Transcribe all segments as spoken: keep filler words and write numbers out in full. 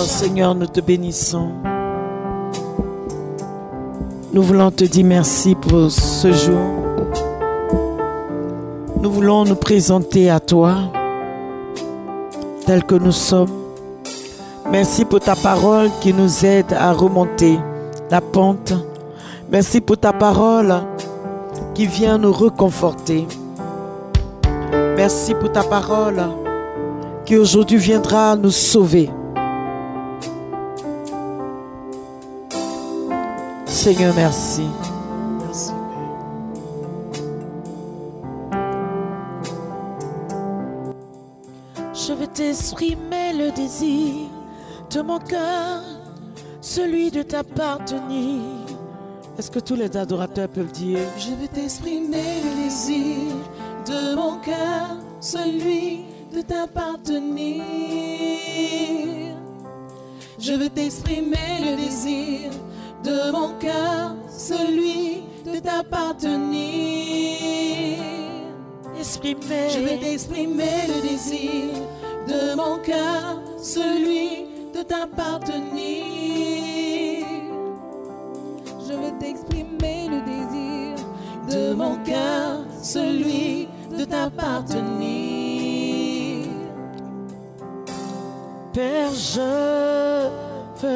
Seigneur, nous te bénissons. Nous voulons te dire merci pour ce jour. Nous voulons nous présenter à toi, tels que nous sommes. Merci pour ta parole qui nous aide à remonter la pente. Merci pour ta parole qui vient nous réconforter. Merci pour ta parole qui aujourd'hui viendra nous sauver. Seigneur, merci. Merci. Je veux t'exprimer le désir de mon cœur, celui de t'appartenir. Est-ce que tous les adorateurs peuvent dire? Je veux t'exprimer le désir de mon cœur, celui de t'appartenir. Je veux t'exprimer le désir de mon cœur, celui de t'appartenir. Exprimer. Je veux t'exprimer le désir de mon cœur, celui de t'appartenir. Je veux t'exprimer le désir de mon cœur, celui de t'appartenir. Père, je veux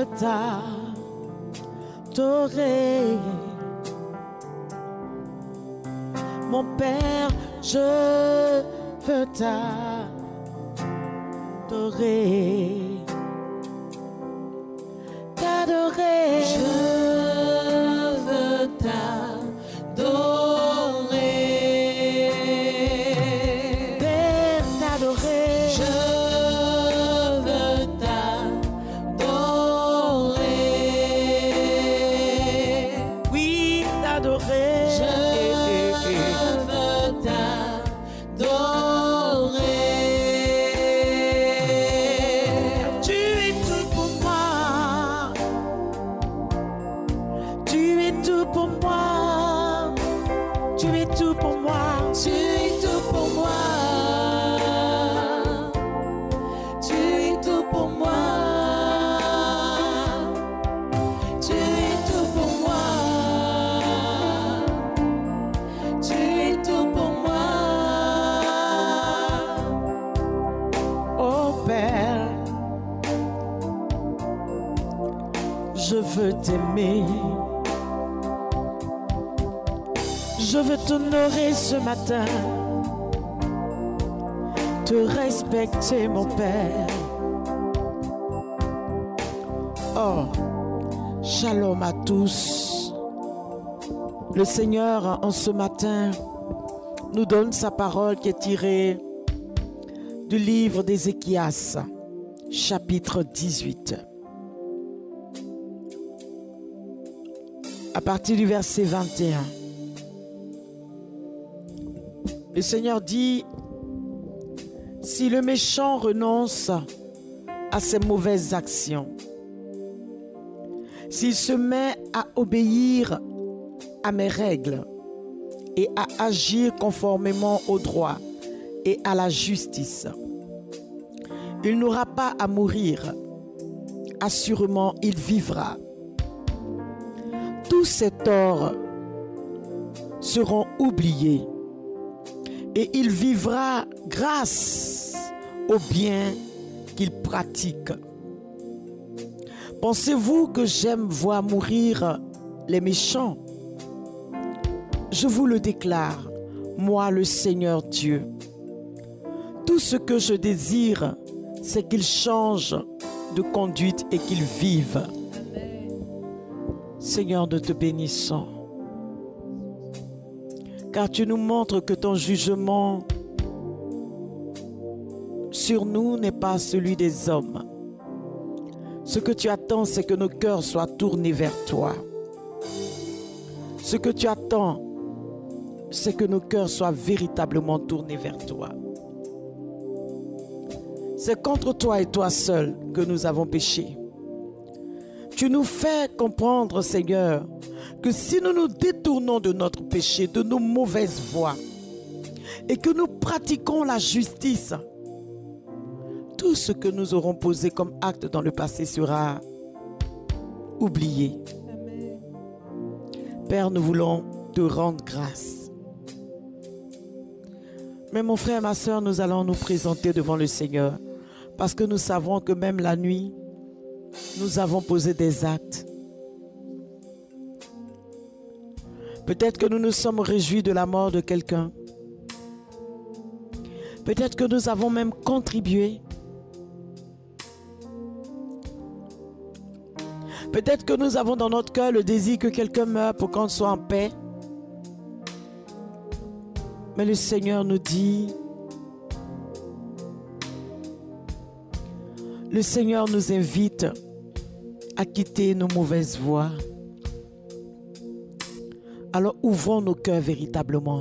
t'adorer. Mon Père, je veux t'adorer. T'adorer. Je veux t'adorer. Père, t'adorer. Je veux t'adorer. Oui, t'adorer. Je veux t'adorer. Tu es tout pour moi. Tu es tout pour moi. Tu es tout pour moi. Tu es tout pour moi. Tu es tout pour moi. Tu es tout pour moi. Tu es tout pour moi. Oh Père, je veux t'aimer. Je veux t'honorer ce matin, te respecter mon Père. Oh, shalom à tous. Le Seigneur en ce matin nous donne sa parole qui est tirée du livre d'Ézéchias, chapitre dix-huit. À partir du verset vingt et un. Le Seigneur dit, si le méchant renonce à ses mauvaises actions, s'il se met à obéir à mes règles et à agir conformément au droit et à la justice, il n'aura pas à mourir, assurément il vivra. Tous ses torts seront oubliés et il vivra grâce au bien qu'il pratique. Pensez-vous que j'aime voir mourir les méchants? Je vous le déclare, moi le Seigneur Dieu. Tout ce que je désire, c'est qu'ils changent de conduite et qu'ils vivent. Seigneur, nous te bénissons. Car tu nous montres que ton jugement sur nous n'est pas celui des hommes. Ce que tu attends, c'est que nos cœurs soient tournés vers toi. Ce que tu attends, c'est que nos cœurs soient véritablement tournés vers toi. C'est contre toi et toi seul que nous avons péché. Tu nous fais comprendre, Seigneur, que si nous nous détournons de notre péché, de nos mauvaises voies, et que nous pratiquons la justice, tout ce que nous aurons posé comme acte dans le passé sera oublié. Amen. Père, nous voulons te rendre grâce. Mais mon frère, ma soeur, nous allons nous présenter devant le Seigneur parce que nous savons que même la nuit, nous avons posé des actes. Peut-être que nous nous sommes réjouis de la mort de quelqu'un. Peut-être que nous avons même contribué. Peut-être que nous avons dans notre cœur le désir que quelqu'un meure pour qu'on soit en paix. Mais le Seigneur nous dit, le Seigneur nous invite à quitter nos mauvaises voies. Alors ouvrons nos cœurs véritablement.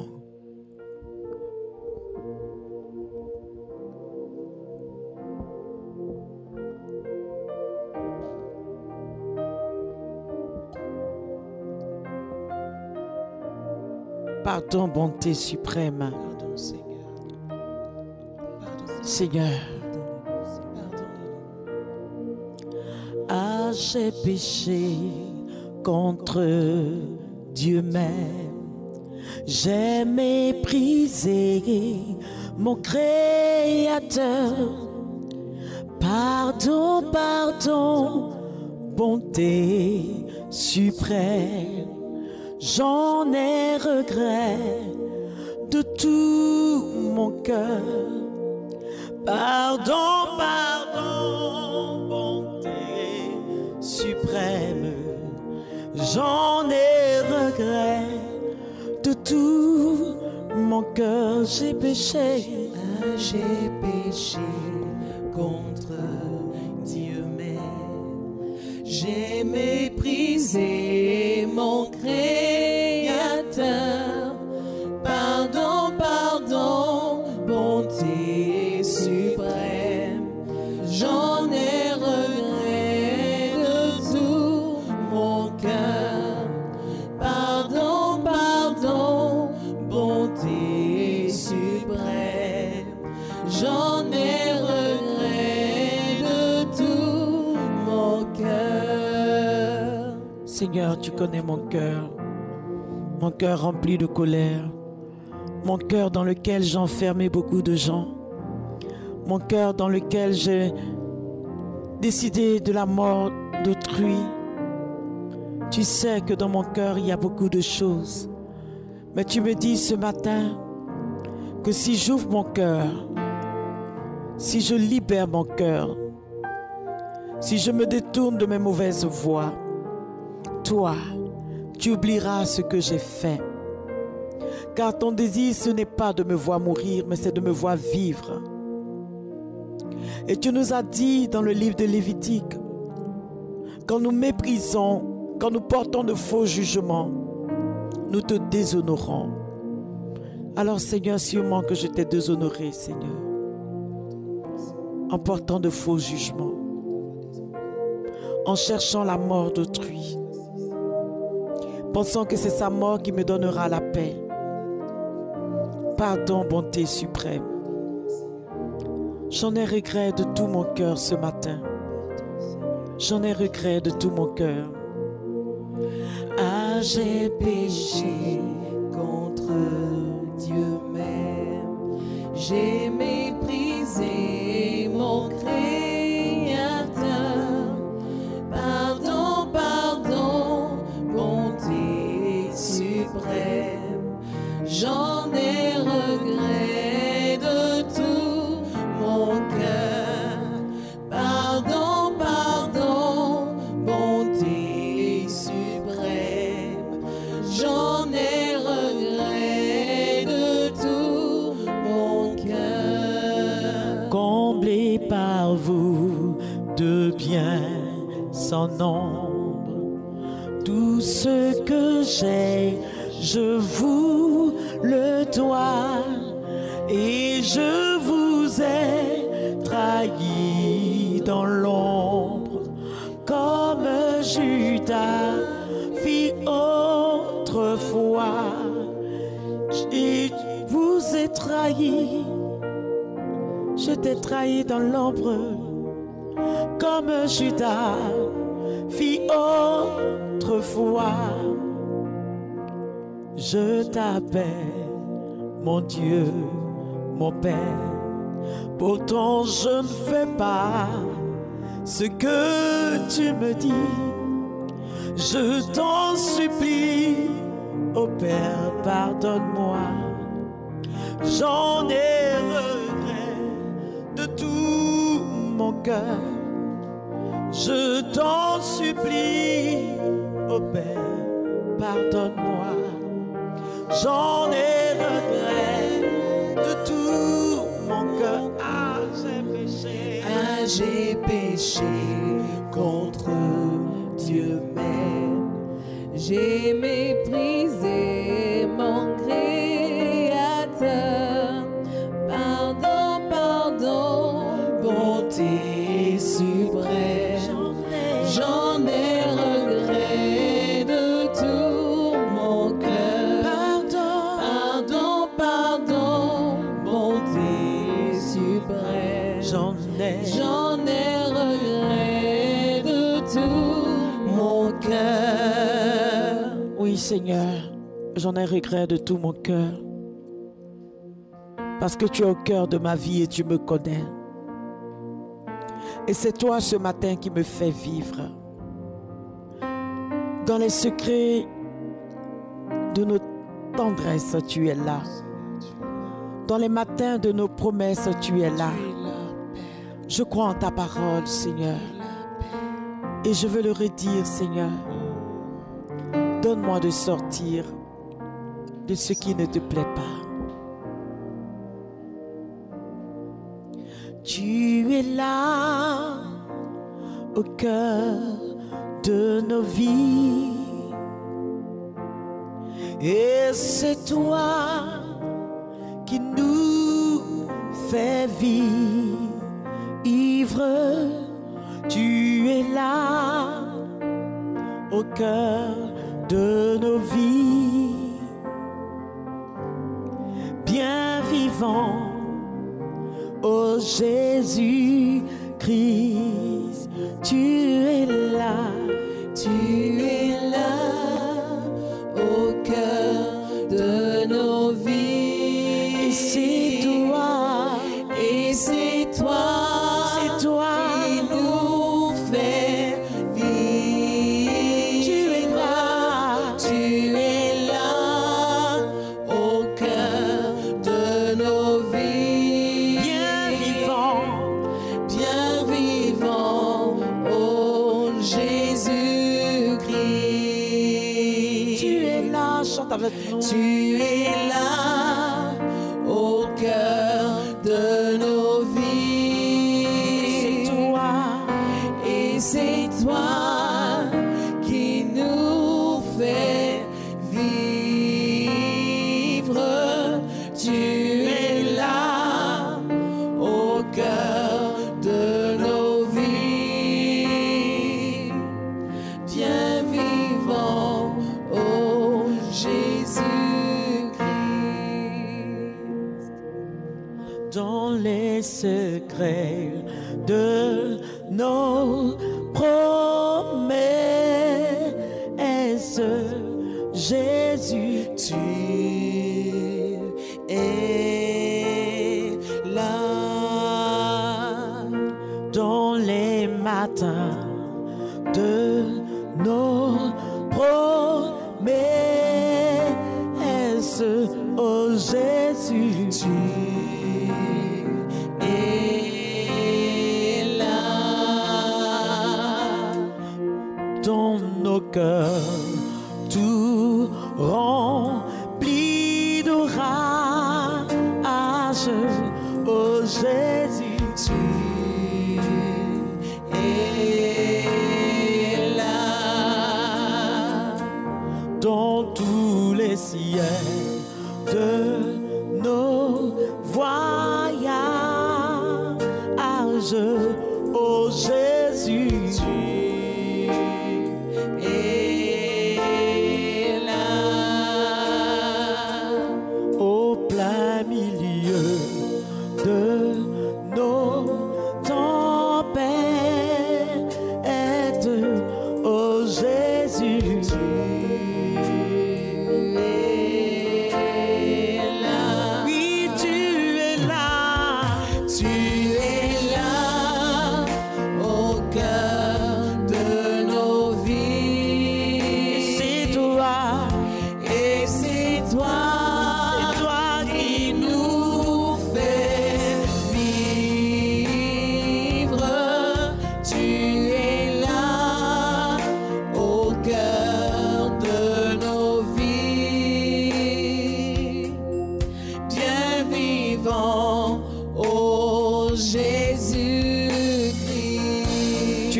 Pardon, bonté suprême. Pardon, Seigneur. Pardon, Seigneur. Pardon. Ah, j'ai péché contre Dieu même. J'ai méprisé mon Créateur. Pardon, pardon, bonté suprême. J'en ai regret de tout mon cœur. Pardon, pardon, bonté suprême. J'en ai regret de tout mon cœur. J'ai péché, Ah, j'ai péché contre Dieu même. J'ai méprisé mon Créateur. Pardon, pardon, bonté suprême. J'en ai regret de tout mon cœur. Pardon, pardon, bonté suprême. J'en ai regret de tout mon cœur. Seigneur, tu connais mon cœur, mon cœur rempli de colère, mon cœur dans lequel j'ai enfermé beaucoup de gens, mon cœur dans lequel j'ai décidé de la mort d'autrui. Tu sais que dans mon cœur, il y a beaucoup de choses, mais tu me dis ce matin que si j'ouvre mon cœur, si je libère mon cœur, si je me détourne de mes mauvaises voies, toi, tu oublieras ce que j'ai fait. Car ton désir, ce n'est pas de me voir mourir, mais c'est de me voir vivre. Et tu nous as dit dans le livre de Lévitique, quand nous méprisons, quand nous portons de faux jugements, nous te déshonorons. Alors Seigneur, sûrement que je t'ai déshonoré, Seigneur, en portant de faux jugements, en cherchant la mort d'autrui, pensant que c'est sa mort qui me donnera la paix. Pardon, bonté suprême. J'en ai regret de tout mon cœur ce matin. J'en ai regret de tout mon cœur. Ah, j'ai péché contre Dieu même. J'ai méprisé mon Créateur. Pardon, pardon, bonté suprême. J'en ai regret de tout mon cœur. Pardon, pardon, bonté suprême. J'en ai regret de tout mon cœur. Comblé par vous de bien sans nombre, tout ce que j'ai, je vous le dois, et je vous ai trahi dans l'ombre, comme Judas fit autrefois. Je vous ai trahi, Je t'ai trahi dans l'ombre, comme Judas fit autrefois. Je t'appelle mon Dieu, mon Père. Pourtant je ne fais pas ce que tu me dis. Je t'en supplie, ô Père, pardonne-moi. J'en ai regret de tout mon cœur. Je t'en supplie, ô Père, pardonne-moi. J'en ai regret de tout mon cœur. Ah, j'ai péché. Ah, j'ai péché contre Dieu même. J'ai méprisé mon Créateur. Pardon, pardon, bonté suprême. J'en ai regret de tout mon cœur. Pardon, pardon, bonté suprême. J'en ai, J'en ai regret de tout mon cœur. oui Seigneur, j'en ai regret de tout mon cœur. Parce que tu es au cœur de ma vie et tu me connais. Et c'est toi ce matin qui me fais vivre. Dans les secrets de nos tendresses, tu es là. Dans les matins de nos promesses, tu es là. Je crois en ta parole, Seigneur. Et je veux le redire, Seigneur. Donne-moi de sortir de ce qui ne te plaît pas. Tu es là au cœur de nos vies. Et c'est toi qui nous fais vivre. Tu es là au cœur de nos vies. Bien vivant, ô Jésus-Christ, tu es là, Tu es là au cœur de nos vies. et c'est toi, Et c'est toi, c'est toi, qui nous fait vivre. tu es là, Tu es là au cœur de nos vies. bien vivant, Bien vivant, oh Jésus-Christ. tu es là, chante avec nous. Tu es là au cœur de nos vies. C'est toi, Et c'est toi qui nous fait vivre. Tu es là au cœur de nos vies. Bien vivant, oh Jésus-Christ. dans les secrets de nos promesses, Jésus, Tu es là. dans les matins de nos promesses, oh Jésus, Tu es là. dans nos cœurs tout rempli d'orage, oh Jésus, Tu es là. dans tous les ciels de nos voyages, oh Jésus, Et là, au plein milieu de nos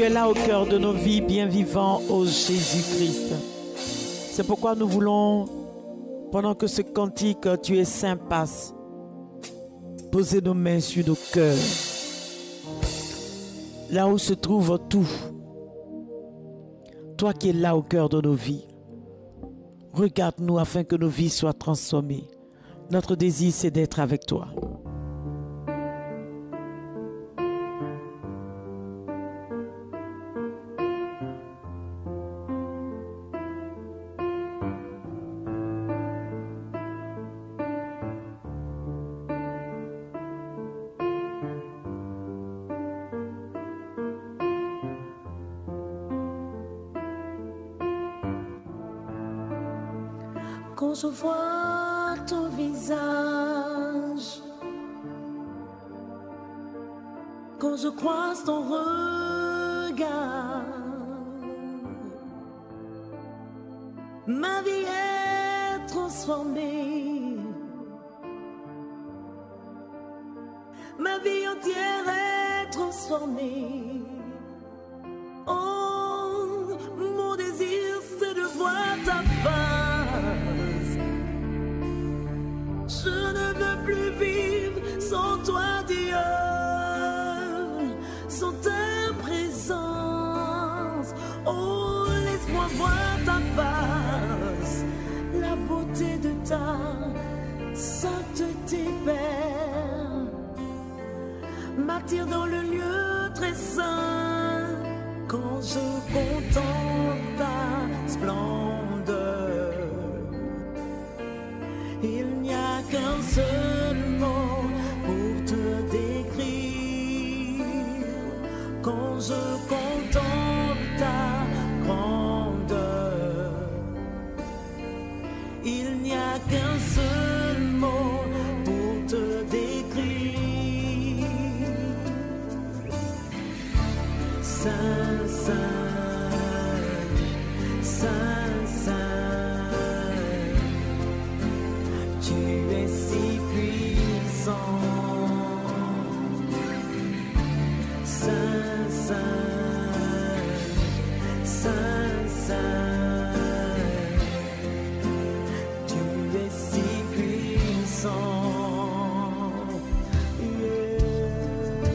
es là au cœur de nos vies, bien vivant, ô Jésus-Christ. C'est pourquoi nous voulons, pendant que ce cantique « Tu es saint » passe, poser nos mains sur nos cœurs, là où se trouve tout. Toi qui es là au cœur de nos vies, regarde-nous afin que nos vies soient transformées. Notre désir, c'est d'être avec toi. Quand je vois ton visage, quand je croise ton regard, ma vie est transformée, ma vie entière est transformée. Oh, mon désir c'est de voir ta face. Je ne veux plus vivre sans toi, Dieu, sans ta présence. Oh, laisse-moi voir ta face, la beauté de ta sainteté, Père, m'attire dans le lieu très saint quand je contemple ta splendeur. Il n'y a qu'un seul mot pour te décrire. Quand je contemple ta grandeur, il n'y a qu'un seul mot pour te décrire. Saint, Saint, Saint, Saint, tu es si puissant. Saint, Saint, Saint, Saint, tu es si puissant. Yeah.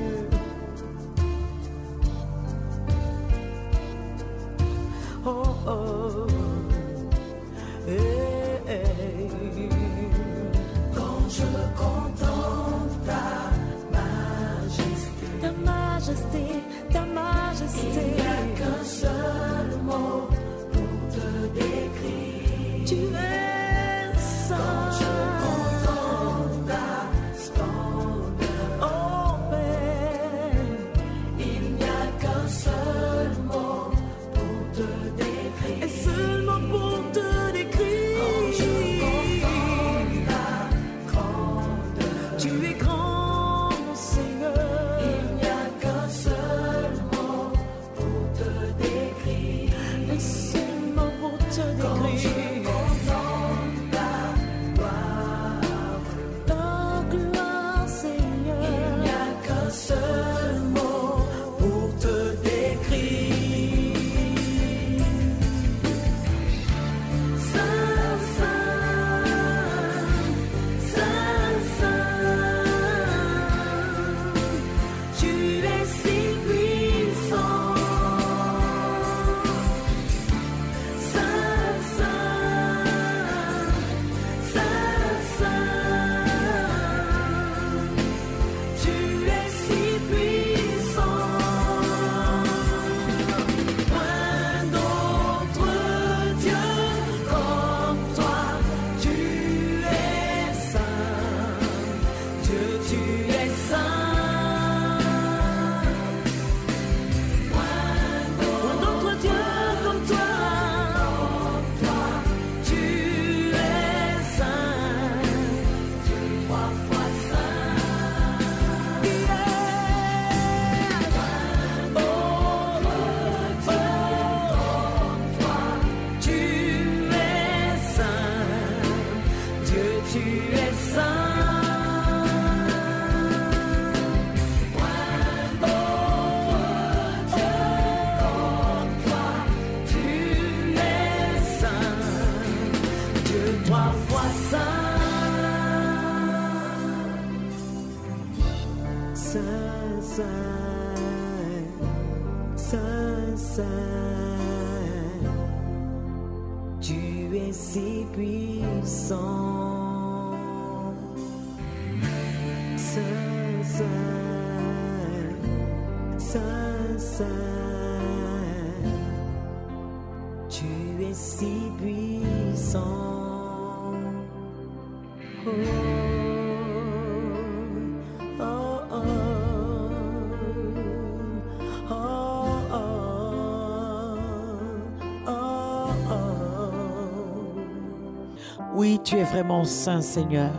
Oh, oh. Hey, hey. Quand je contemple ta majesté, ta majesté, ta majesté, il n'y a qu'un seul mot pour te décrire. Tu es saint. Quand je contemple ta splendeur, oh Père, il n'y a qu'un seul mot pour te décrire. Et seulement pour te décrire. Quand je contemple ta grandeur, tu es grand, mon Seigneur. Il n'y a qu'un seul mot pour te décrire. Et seulement pour te décrire. Quand je contemple ta Dieu trois fois saint. Saint, saint, saint, saint. Tu es si puissant. Saint, saint, saint, saint. Tu es si puissant. Oh, oh, oh, oh, oh, oh, oh. Oui, tu es vraiment saint, Seigneur.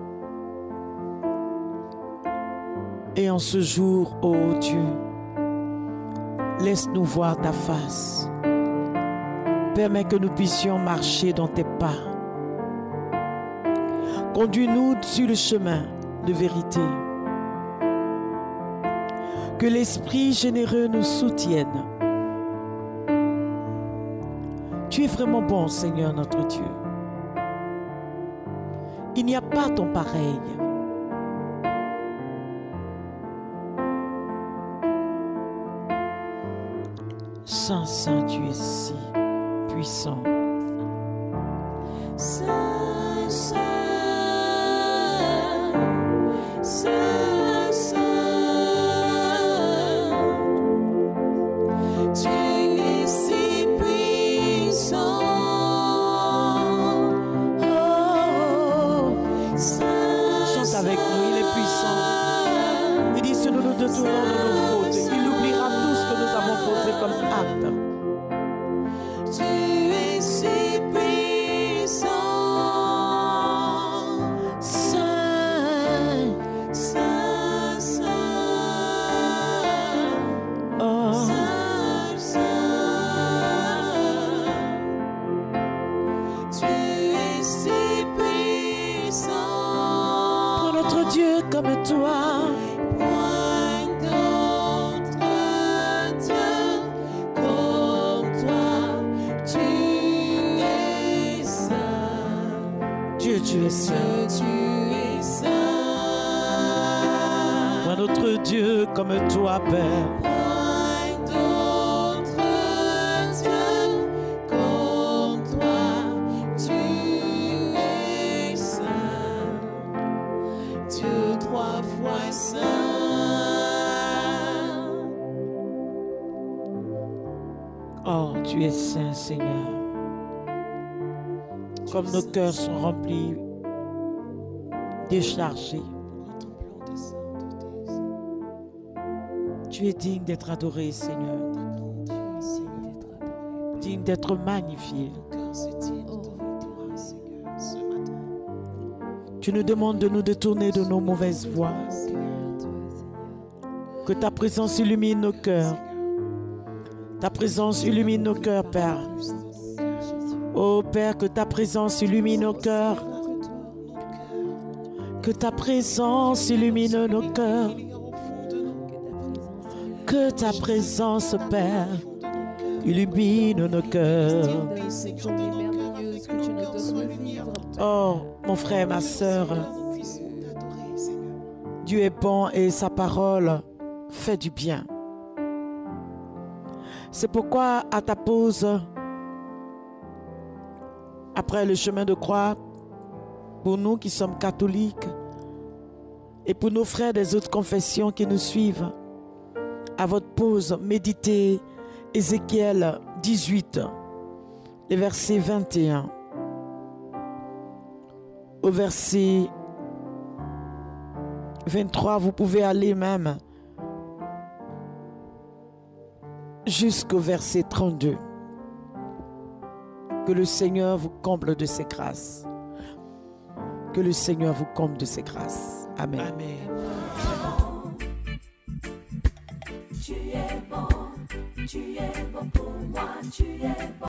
Et en ce jour, ô Dieu, laisse-nous voir ta face. Permets que nous puissions marcher dans tes pas. Conduis-nous sur le chemin de vérité. Que l'Esprit généreux nous soutienne. Tu es vraiment bon, Seigneur notre Dieu. Il n'y a pas ton pareil. Saint, Saint, tu es si puissant. Saint, Saint, Saint, Saint, tu es si puissant. Oh, Saint, Chante avec nous, il est puissant. Il dit si nous nous détournons de nos fautes, il oubliera tout ce que nous avons posé comme acte. tu es si puissant. Saint, Saint, Saint, Oh, Saint, Saint, tu es si puissant. pour notre Dieu comme toi. Point d'autre Dieu comme toi, tu es saint. Dieu, tu es saint. Dieu, tu es saint. Pour notre Dieu comme toi, Père. Point d'autre Dieu comme toi, tu es saint. Dieu trois fois saint. Oh, tu es saint, Seigneur. Comme nos cœurs sont remplis, déchargés. Tu es digne d'être adoré, Seigneur. Digne d'être magnifié. Tu nous demandes de nous détourner de nos mauvaises voies. Que ta présence illumine nos cœurs. Ta présence illumine nos cœurs, Père. Ô Père, que ta présence illumine nos cœurs. Que ta présence illumine nos cœurs. Que ta présence, Père, illumine nos cœurs. Oh, mon frère, ma sœur, Dieu est bon et sa parole fait du bien. C'est pourquoi à ta pause, après le chemin de croix, pour nous qui sommes catholiques et pour nos frères des autres confessions qui nous suivent, à votre pause, méditez Ézéchiel dix-huit, les versets vingt et un au verset vingt-trois. Vous pouvez aller même jusqu'au verset trente-deux. Que le Seigneur vous comble de ses grâces. Que le Seigneur vous comble de ses grâces. Amen. Amen. Tu es bon, tu es bon pour moi, tu es bon.